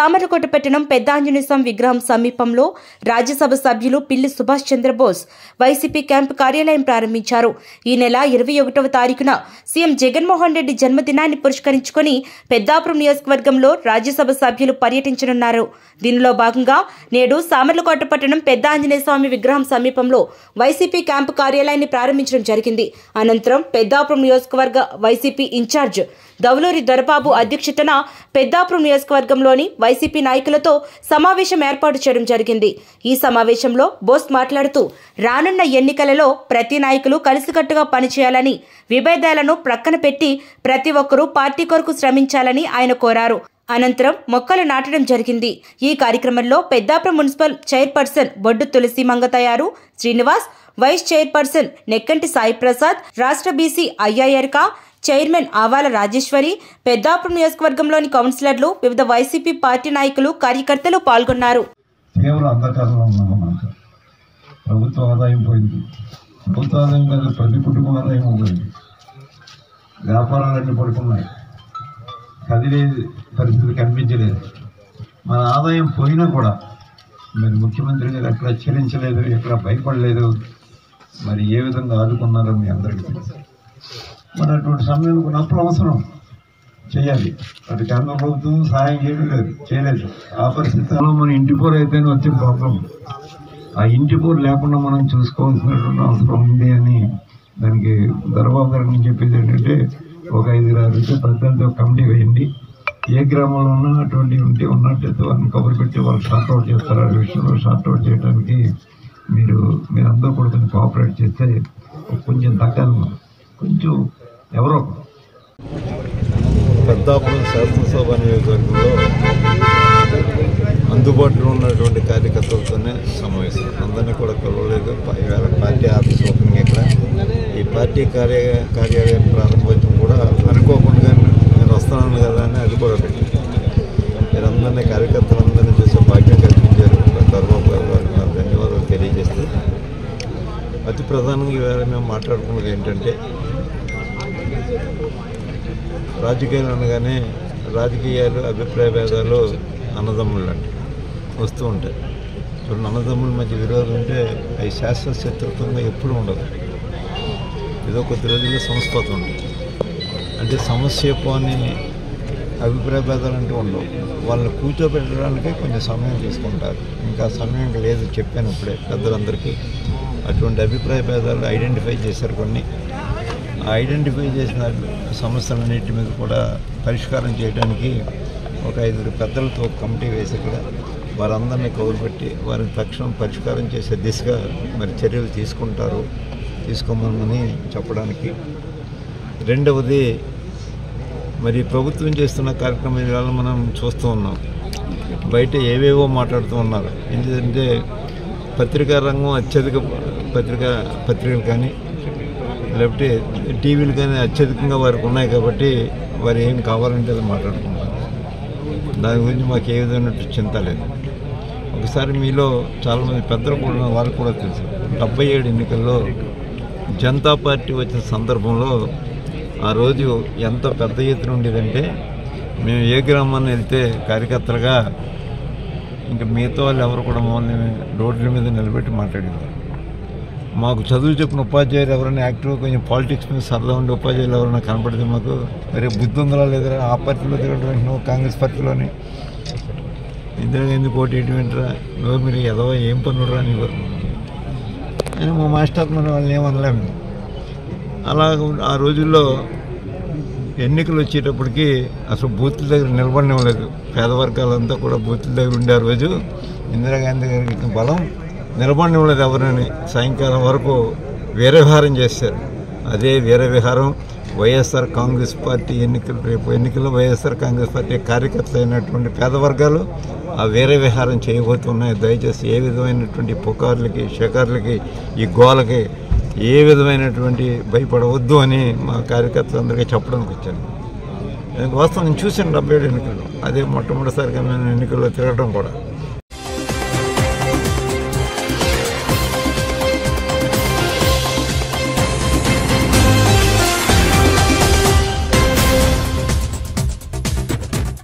సామర్లకోట పట్టణం పెద్ద ఆంజనేయ స్వామి విగ్రహం సమీపంలో రాజ్యసభ సభ్యులు పిల్లి సుభాష్ చంద్రబోస్ వైసీపీ క్యాంపు కార్యాలయం ప్రారంభించారు. ఈ నెల 21వ తారీఖున సీఎం జగన్మోహన్ రెడ్డి జన్మదినాన్ని పురస్కరించుకుని పెద్దాపురం నియోజకవర్గంలో రాజ్యసభ సభ్యులు పర్యటించనున్నారు. దీనిలో భాగంగా నేడు సామర్లకోట పట్టణం పెద్ద ఆంజనేయ స్వామి విగ్రహం సమీపంలో వైసీపీ క్యాంపు కార్యాలయాన్ని ప్రారంభించడం జరిగింది. అనంతరం పెద్దాపురం నియోజకవర్గ వైసీపీ ఇన్ఛార్జ్ దౌలూరి దొరబాబు అధ్యక్షతన పెద్దాపురం నియోజకవర్గంలోని వైసీపీ నాయకులతో సమావేశం ఏర్పాటు చేయడం జరిగింది. ఈ సమావేశంలో బోస్ మాట్లాడుతూ రానున్న ఎన్నికలలో ప్రతి నాయకులు కలిసికట్టుగా పనిచేయాలని, విభేదాలను ప్రక్కన పెట్టి ప్రతి ఒక్కరూ పార్టీ కొరకు శ్రమించాలని ఆయన కోరారు. అనంతరం మొక్కలు నాటడం జరిగింది. ఈ కార్యక్రమంలో Peddapuram municipal chairperson Boddu Tulasi Mangatayaru Srinivas, vice chairperson Nekkanti Sai Prasad, రాష్ట్ర బీసీ అయ్యాయర్క, చైర్మన్ ఆవాల రాజేశ్వరి, పెద్దాపురం నియోజకవర్గంలోని కౌన్సిలర్లు, వివిధ వైసీపీ పార్టీ నాయకులు, కార్యకర్తలు పాల్గొన్నారు. తీవ్ర అంధకారంలో ఉన్నామన్నమాట. ప్రభుత్వ ఆదాయం పోయింది. ప్రభుత్వ ఆదాయం కాదు, ప్రతి కుటుంబ ఆదాయం పోయింది. వ్యాపారాలన్నీ పడుకున్నాయి. కదిలే పరిస్థితి కనిపించలేదు. మన ఆదాయం పోయినా కూడా మరి ముఖ్యమంత్రి గారు ఎక్కడ చెల్లించలేదు, ఎక్కడ భయపడలేదు. మరి ఏ విధంగా ఆదుకున్నారో మీ అందరికీ తెలుసు. మరి అటువంటి సమయంలో కొన్ని అప్పులు అవసరం చేయాలి. అటు కేంద్ర ప్రభుత్వం సహాయం చేయలేదు. ఆ పరిస్థితిలో మన ఇంటి పోరు అయితేనే వచ్చే ప్రాబ్లం. ఆ ఇంటి పోరు లేకుండా మనం చూసుకోవాల్సినటువంటి అవసరం ఉంది అని దానికి దొరబాబు గారిని చెప్పేది ఏంటంటే, ఒక 5-6 పెద్దలతో కమిటీ వేయండి. ఏ గ్రామంలో ఉన్నా అటువంటి ఉంటే ఉన్నట్టు వాళ్ళని కబురు పెట్టి వాళ్ళు షార్ట్అవుట్ చేస్తారు. ఆ విషయంలో షార్ట్అవుట్ చేయడానికి మీరందరూ కూడా కొంచెం కోఆపరేట్ చేస్తే కొంచెం తగ్గాలి. కొంచెం ఎవరో పెద్దాపురం శాసనసభ నియోజకవర్గంలో అందుబాటులో ఉన్నటువంటి కార్యకర్తలతోనే సమావేశం. అందరినీ కూడా కలవలేదు. ఇవాళ పార్టీ ఆఫీస్ ఓపెనింగ్ ఇక్కడ ఈ పార్టీ కార్యాలయం ప్రారంభోత్సవం కూడా అనుకోకుండా నేను వస్తున్నాను కదా అని అది కూడా పెట్టి మీరందరినీ కార్యకర్తలందరినీ చూసే భాగ్యం కల్పించారు. దొరబాబు గారికి నా ధన్యవాదాలు తెలియజేస్తే, అతి ప్రధానంగా ఇవాళ మేము మాట్లాడుకున్నది ఏంటంటే, రాజకీయాలు అనగానే రాజకీయాలు, అభిప్రాయ భేదాలు అన్నదమ్ముళ్ళు అంటే వస్తూ ఉంటాయి. చూడండి, అన్నదమ్ముల మధ్య విరోధం ఉంటే అవి శాశ్వత శత్రుత్వంగా ఎప్పుడూ ఉండదు. ఏదో కొద్ది రోజుల్లో సంస్కృతం ఉంటుంది. అంటే సమస్య పోని అభిప్రాయ భేదాలు అంటూ ఉండవు. వాళ్ళని కూర్చోబెట్టడానికి కొంచెం సమయం తీసుకుంటారు. ఇంకా సమయం లేదు, చెప్పాను ఇప్పుడే పెద్దలందరికీ. అటువంటి అభిప్రాయ భేదాలు ఐడెంటిఫై చేశారు. కొన్ని ఐడెంటిఫై చేసిన సమస్యలన్నిటి మీద కూడా పరిష్కారం చేయడానికి ఒక 5 పెద్దలతో కమిటీ వేసి కూడా వారందరినీ కౌలుపెట్టి వారిని తక్షణం పరిష్కారం చేసే దిశగా మరి చర్యలు తీసుకోమని చెప్పడానికి. రెండవది, మరి ప్రభుత్వం చేస్తున్న కార్యక్రమం వల్ల మనం చూస్తూ ఉన్నాం. బయట ఏవేవో మాట్లాడుతూ ఉన్నారు. ఎందుకంటే పత్రికా రంగం అత్యధిక పత్రికలు కానీ లేకపోతే టీవీలు కానీ అత్యధికంగా వారికి ఉన్నాయి కాబట్టి వారు ఏం కావాలంటే అది మాట్లాడుకుంటారు. దాని గురించి మాకు ఏ విధమైన చింత లేదు. ఒకసారి మీలో చాలామంది పెద్దలు కూడా వాళ్ళకు కూడా తెలుసు, 77 ఎన్నికల్లో జనతా పార్టీ వచ్చిన సందర్భంలో ఆ రోజు ఎంత పెద్ద ఎత్తున ఉండేదంటే, మేము ఏ గ్రామాన్ని వెళ్తే కార్యకర్తలుగా ఇంకా మిగతా వాళ్ళు ఎవరు కూడా మమ్మల్ని రోడ్ల మీద నిలబెట్టి మాట్లాడేవారు. మాకు చదువు చెప్పిన ఉపాధ్యాయులు ఎవరైనా యాక్టివ్గా కొంచెం పాలిటిక్స్ మీద సరదా ఉండే ఉపాధ్యాయులు ఎవరైనా కనపడితే మాకు మరి బుద్ధి ఉందా లేదా, ఆ పార్టీలో తిరగడం కాంగ్రెస్ పార్టీలోని ఇద్దరు ఎందుకు పోటీ ఏంటరా, మీరు ఎదవ ఏం పనురా నీకు అని మా మాస్టర్ మన వాళ్ళని ఏమనలేము. అలా ఆ రోజుల్లో ఎన్నికలు వచ్చేటప్పటికి అసలు బూత్ల దగ్గర నిలబడనివ్వలేదు. పేదవర్గాలంతా కూడా బూత్ల దగ్గర ఉండే ఆ రోజు ఇందిరాగాంధీ గారికి ఇచ్చిన బలం నిలబడనివ్వలేదు ఎవరని. సాయంకాలం వరకు వీరవిహారం చేశారు. అదే వీరవిహారం వైఎస్ఆర్ కాంగ్రెస్ పార్టీ రేపు ఎన్నికల్లో వైఎస్ఆర్ కాంగ్రెస్ పార్టీ కార్యకర్తలు అయినటువంటి పేదవర్గాలు ఆ వీరవిహారం చేయబోతున్నాయి. దయచేసి ఏ విధమైనటువంటి పుకార్లకి, షకార్లకి, ఈ గోలకి ఏ విధమైనటువంటి భయపడవద్దు అని మా కార్యకర్తలందరికీ చెప్పడానికి వచ్చాను. వాస్తవం నేను చూశాను 77 ఎన్నికల్లో. అదే మొట్టమొదటిసారిగా నేను ఎన్నికల్లో తిరగడం కూడా.